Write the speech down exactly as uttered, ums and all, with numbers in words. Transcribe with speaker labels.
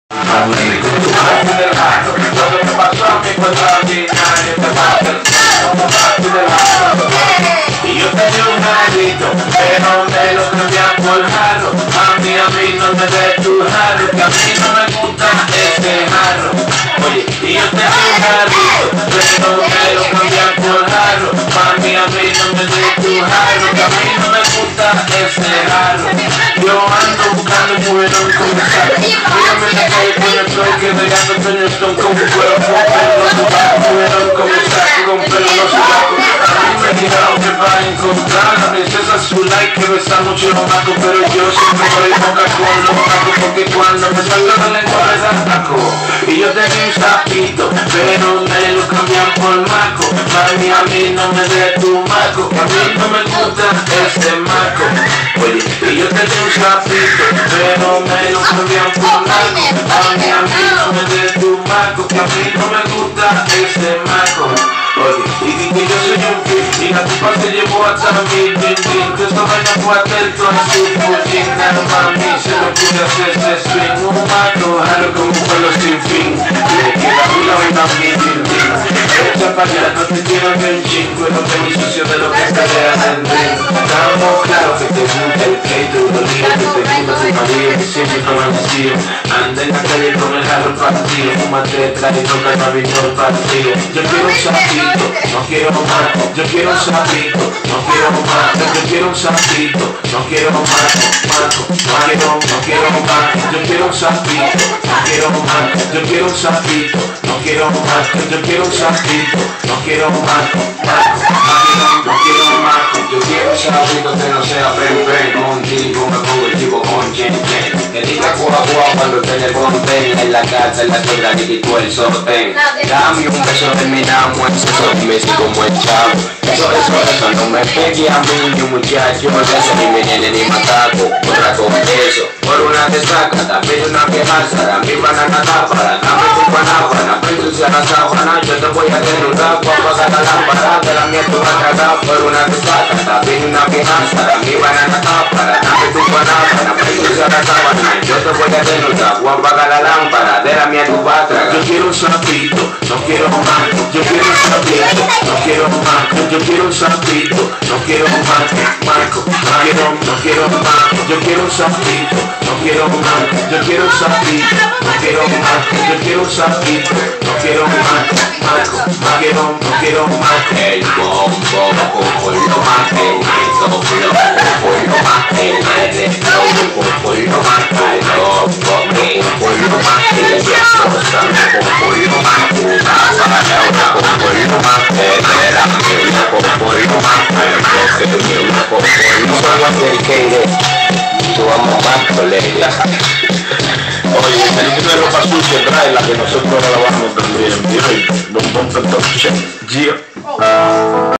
Speaker 1: Lo que me pasó a mí fue extraordinario. Te pasa el y yo tenía un jarrito, pero me lo cambian por jarro. A mí, a mí no me des tu jarro, que a mí no me gusta ese jarro. Oye, y yo tenía un jarrito, pero me lo cambian por jarro. A mí, a mí no me des tu jarro, que a mí no me gusta ese jarro. Yo ando buscando un mujerón con mi saco. Mírame en la calle con el flow que regando sueños son con mi cuerpo. Un mujerón con mi saco, con pelo no sobaco. Me dijeron que va a encontrar la princesa azul, hay que besar mucho los macos, pero yo siempre voy boca con los macos, porque cuando me salga la lengua me da taco. Y yo tenía un sapito, pero me lo cambian por maco. Mami, a mí no me dé tu maco, que a mí no me gusta ese maco. Oye, y yo tenía un sapito, pero me lo cambian por maco. Mami, a mí no me dé tu maco, que a mí no me gusta ese maco. Oye, y di que yo soy un fin, y la tipa se llevó hasta mi din din. Que esta vaina fue atento a su puñina. Mami, se lo pude hacer ese swing. Un mato, jalo como un pueblo sin fin. Le queda una vaina a mi din din. Echa pa' allá, no te quiero ni un chingo. No te muy sucio de lo que pelea del ring. Estamos claros que te gusta el pleito, los líos que te gusta tu marido, que siempre toman vacío. Anda en la calle con el jarro partido, fúmate detrás y toca el vino el partido. Yo quiero un sapito, no quiero más. Yo quiero un sapito, no quiero más. Yo quiero un sapito, no quiero más. Marco, no quiero, no quiero más. Yo quiero un sapito, no quiero más. Yo quiero un sapito, no quiero más. Yo quiero un sapito, no quiero más. Marco, no quiero más. Yo quiero un sapito que no sea pen pen. Con tipo me pongo el tipo con chen chen. Que diga cuá cuá cuando tenga el contén. En la casa, en la sobra que quitó el sostén. Dame un beso, terminamos en sexo. Dime si como el chavo. Eso, eso, eso, no me pegue a mí, ni un muchacho. De eso ni me viene ni mataco. Otra con eso, por una te saca. También una que jasa, mi banana tápara. Dame tu panápara, princesa la sábana. Yo te voy a desnudar, voy a apagar la lámpara. De la mía tú vas a tragar, por una te saca. También una que jasa, mi banana tápara. Dame tu panápara, princesa la sábana. Yo te voy a desnudar, voy a apagar la lámpara. De la mía tú vas a tragar. Yo quiero un sapito, no quiero más. Yo quiero un sapito, no quiero más. Yo quiero un sapito, no quiero más. Marco, no quiero, no quiero más. Yo quiero un sapito, no quiero más. Yo quiero un sapito, no quiero más. Yo quiero un sapito, no quiero más. Marco, no quiero, no quiero más. El bombo, por lo más, el soplo, por lo más, el aire, por lo más, el loco, por lo más, el yeso, por lo más, una palabra, por lo más, el verano, por lo más, el bloque, por lo más, dedicated to a mamá colega. Oye, el dinero para sucio trae la que nosotros no la vamos a también. Y hoy, no vamos a check.